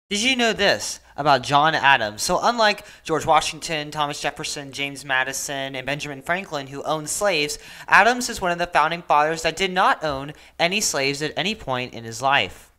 Did you know this about John Adams? So unlike George Washington, Thomas Jefferson, James Madison, and Benjamin Franklin, who owned slaves, Adams is one of the founding fathers that did not own any slaves at any point in his life.